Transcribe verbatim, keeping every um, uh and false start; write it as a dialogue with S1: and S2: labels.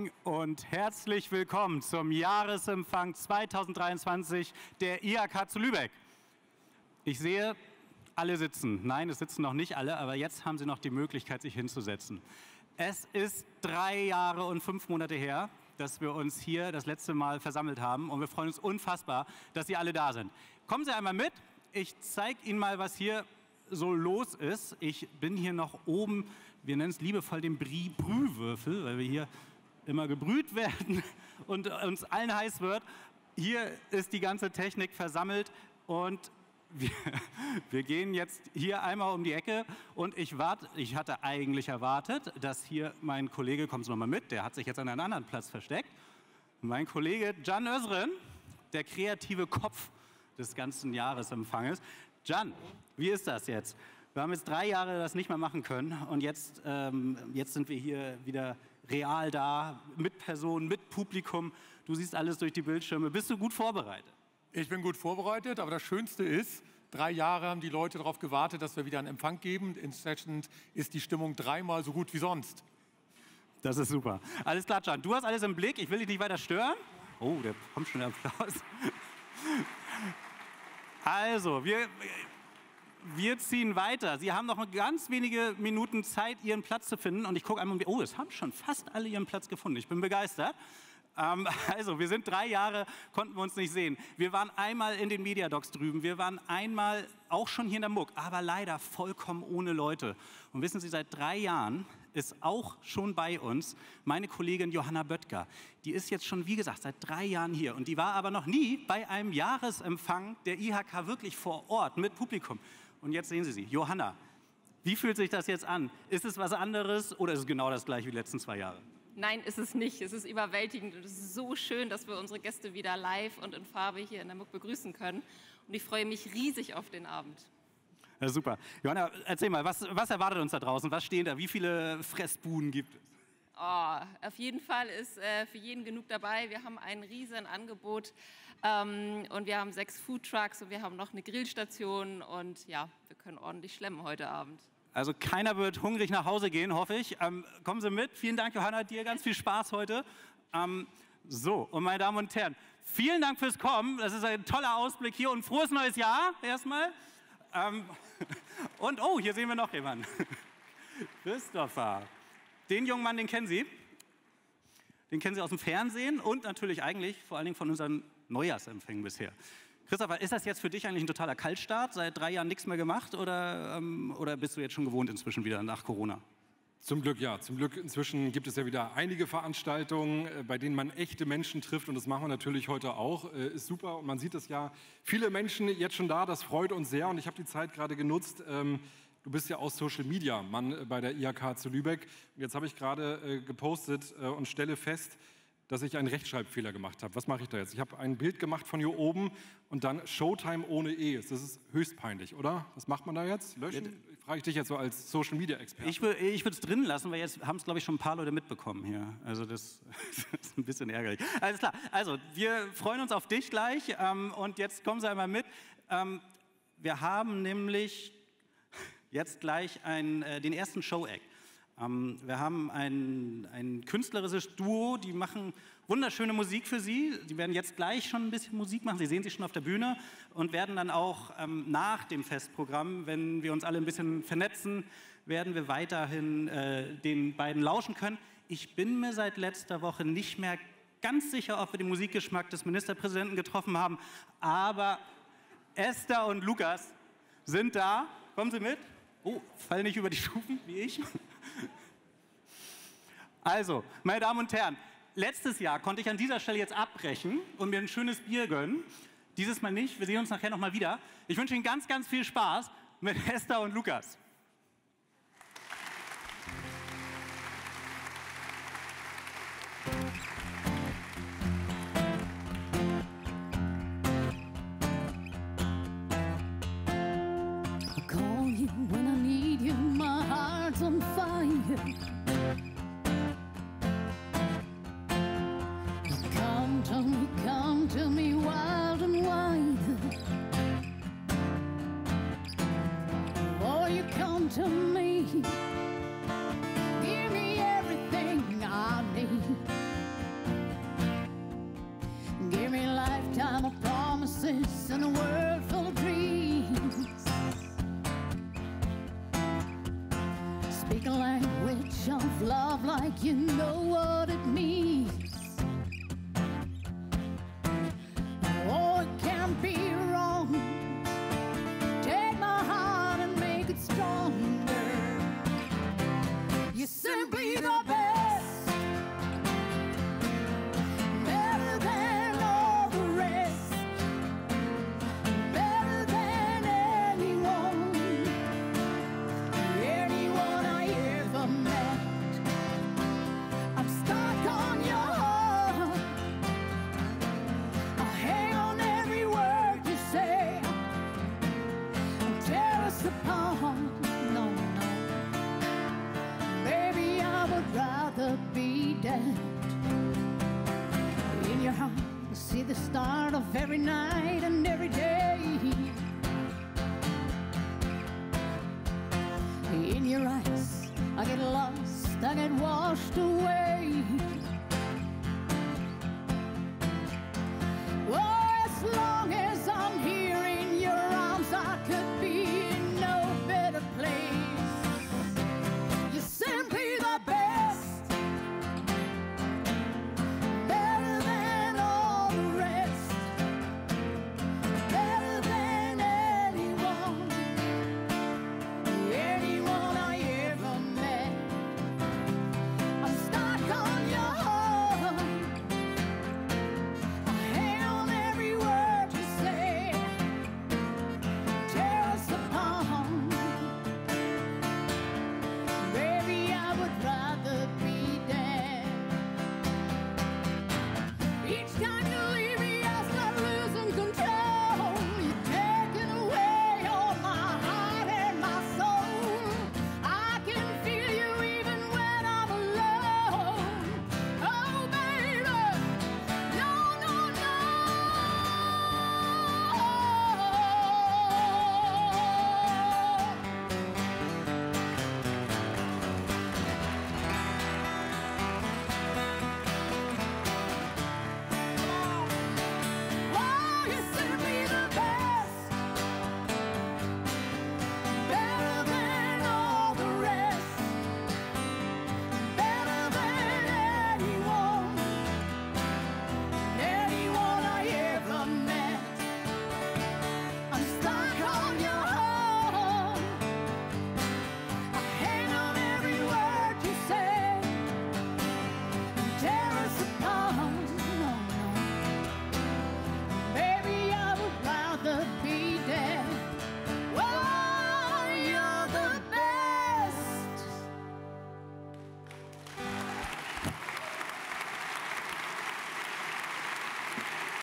S1: Morgen und herzlich willkommen zum Jahresempfang zweitausenddreiundzwanzig der I H K zu Lübeck. Ich sehe, alle sitzen. Nein, es sitzen noch nicht alle, aber jetzt haben Sie noch die Möglichkeit, sich hinzusetzen. Es ist drei Jahre und fünf Monate her, dass wir uns hier das letzte Mal versammelt haben und wir freuen uns unfassbar, dass Sie alle da sind. Kommen Sie einmal mit, ich zeige Ihnen mal, was hier so los ist. Ich bin hier noch oben, wir nennen es liebevoll den Brühwürfel, weil wir hier immer gebrüht werden und uns allen heiß wird. Hier ist die ganze Technik versammelt und wir, wir gehen jetzt hier einmal um die Ecke und ich, warte, ich hatte eigentlich erwartet, dass hier mein Kollege, kommt noch mal mit, der hat sich jetzt an einen anderen Platz versteckt, mein Kollege Can Özren, der kreative Kopf des ganzen Jahresempfanges. Can, wie ist das jetzt? Wir haben jetzt drei Jahre das nicht mehr machen können und jetzt, ähm, jetzt sind wir hier wieder real da, mit Personen, mit Publikum. Du siehst alles durch die Bildschirme. Bist du gut vorbereitet?
S2: Ich bin gut vorbereitet, aber das Schönste ist, drei Jahre haben die Leute darauf gewartet, dass wir wieder einen Empfang geben. Entsprechend ist die Stimmung dreimal so gut wie sonst.
S1: Das ist super. Alles klar, Can. Du hast alles im Blick. Ich will dich nicht weiter stören. Oh, da kommt schon der Applaus. Also, wir... Wir ziehen weiter. Sie haben noch ganz wenige Minuten Zeit, Ihren Platz zu finden. Und ich gucke einmal, oh, es haben schon fast alle Ihren Platz gefunden. Ich bin begeistert. Ähm, also, wir sind drei Jahre, konnten wir uns nicht sehen. Wir waren einmal in den Mediadocs drüben. Wir waren einmal auch schon hier in der Muck, aber leider vollkommen ohne Leute. Und wissen Sie, seit drei Jahren ist auch schon bei uns meine Kollegin Johanna Böttger. Die ist jetzt schon, wie gesagt, seit drei Jahren hier. Und die war aber noch nie bei einem Jahresempfang der I H K wirklich vor Ort mit Publikum. Und jetzt sehen Sie sie. Johanna, wie fühlt sich das jetzt an? Ist es was anderes oder ist es genau das gleiche wie die letzten zwei Jahre?
S3: Nein, ist es nicht. Es ist überwältigend und es ist so schön, dass wir unsere Gäste wieder live und in Farbe hier in der Muck begrüßen können. Und ich freue mich riesig auf den Abend.
S1: Ja, super. Johanna, erzähl mal, was, was erwartet uns da draußen? Was stehen da? Wie viele Fressbuden gibt es?
S3: Oh, auf jeden Fall ist äh, für jeden genug dabei. Wir haben ein riesen Angebot ähm, und wir haben sechs Foodtrucks und wir haben noch eine Grillstation und ja, wir können ordentlich schlemmen heute Abend.
S1: Also keiner wird hungrig nach Hause gehen, hoffe ich. Ähm, kommen Sie mit. Vielen Dank, Johanna, dir ganz viel Spaß heute. Ähm, so, und meine Damen und Herren, vielen Dank fürs Kommen. Das ist ein toller Ausblick hier und frohes neues Jahr erstmal. Ähm, und oh, hier sehen wir noch jemanden. Christopher. Den jungen Mann, den kennen Sie. Den kennen Sie aus dem Fernsehen und natürlich eigentlich vor allen Dingen von unseren Neujahrsempfängen bisher. Christopher, ist das jetzt für dich eigentlich ein totaler Kaltstart? Seit drei Jahren nichts mehr gemacht oder, ähm, oder bist du jetzt schon gewohnt inzwischen wieder nach Corona?
S4: Zum Glück ja. Zum Glück inzwischen gibt es ja wieder einige Veranstaltungen, bei denen man echte Menschen trifft und das machen wir natürlich heute auch. Ist super und man sieht es ja. Viele Menschen jetzt schon da, das freut uns sehr und ich habe die Zeit gerade genutzt. Ähm, Du bist ja aus Social Media Mann bei der I H K zu Lübeck. Und jetzt habe ich gerade äh, gepostet äh, und stelle fest, dass ich einen Rechtschreibfehler gemacht habe. Was mache ich da jetzt? Ich habe ein Bild gemacht von hier oben und dann Showtime ohne E. Das ist höchst peinlich, oder? Was macht man da jetzt? Löschen? Ich frage ich dich jetzt so als Social Media Experte.
S1: Ich, ich würde es drin lassen, weil jetzt haben es, glaube ich, schon ein paar Leute mitbekommen hier. Also das, das ist ein bisschen ärgerlich. Alles klar. Also wir freuen uns auf dich gleich ähm, und jetzt kommen Sie einmal mit. Ähm, wir haben nämlich jetzt gleich ein, äh, den ersten Show-Act. Ähm, wir haben ein, ein künstlerisches Duo, die machen wunderschöne Musik für Sie. Die werden jetzt gleich schon ein bisschen Musik machen. Sie sehen sie schon auf der Bühne und werden dann auch ähm, nach dem Festprogramm, wenn wir uns alle ein bisschen vernetzen, werden wir weiterhin äh, den beiden lauschen können. Ich bin mir seit letzter Woche nicht mehr ganz sicher, ob wir den Musikgeschmack des Ministerpräsidenten getroffen haben, aber Esther und Lukas sind da. Kommen Sie mit. Oh, fall nicht über die Stufen, wie ich. Also, meine Damen und Herren, letztes Jahr konnte ich an dieser Stelle jetzt abbrechen und mir ein schönes Bier gönnen. Dieses Mal nicht, wir sehen uns nachher nochmal wieder. Ich wünsche Ihnen ganz, ganz viel Spaß mit Esther und Lukas.
S5: When I need you, my heart's on fire. Come to me, come to me, wild and wide. Oh, you come to me, give me everything I need. think you know what it means. Oh, it can't be wrong. Take my heart and make it stronger. You're simply the best, better than all the rest, better than anyone, anyone I ever met. I'm stuck on your heart. I hang on every word you say and tear us apart. No, no, baby, I would rather be dead. In your heart, I see the start of every night.